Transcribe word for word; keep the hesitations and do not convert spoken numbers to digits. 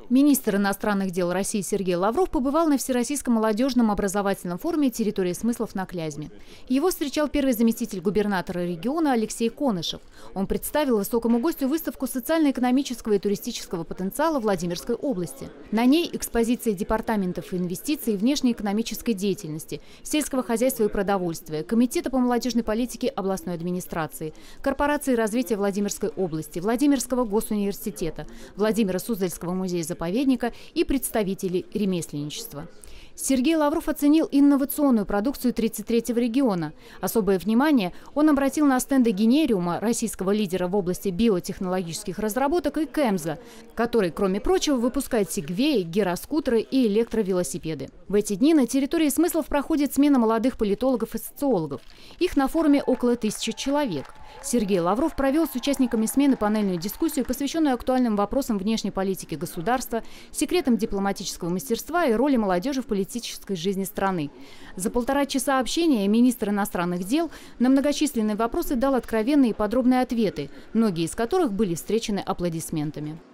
Министр иностранных дел России Сергей Лавров побывал на Всероссийском молодежном образовательном форуме «Территория смыслов» на Клязьме. Его встречал первый заместитель губернатора региона Алексей Конышев. Он представил высокому гостю выставку социально-экономического и туристического потенциала Владимирской области. На ней экспозиции департаментов инвестиций и внешнеэкономической деятельности, сельского хозяйства и продовольствия, Комитета по молодежной политике областной администрации, Корпорации развития Владимирской области, Владимирского госуниверситета, Владимиро-Суздальского музея заповедника и представителей ремесленничества. Сергей Лавров оценил инновационную продукцию тридцать третьего региона. Особое внимание он обратил на стенды Генериума, российского лидера в области биотехнологических разработок, и Кэмза, который, кроме прочего, выпускает сегвеи, гироскутеры и электровелосипеды. В эти дни на территории смыслов проходит смена молодых политологов и социологов. Их на форуме около тысячи человек. Сергей Лавров провел с участниками смены панельную дискуссию, посвященную актуальным вопросам внешней политики государства, секретам дипломатического мастерства и роли молодежи в политической жизни страны. За полтора часа общения министр иностранных дел на многочисленные вопросы дал откровенные и подробные ответы, многие из которых были встречены аплодисментами.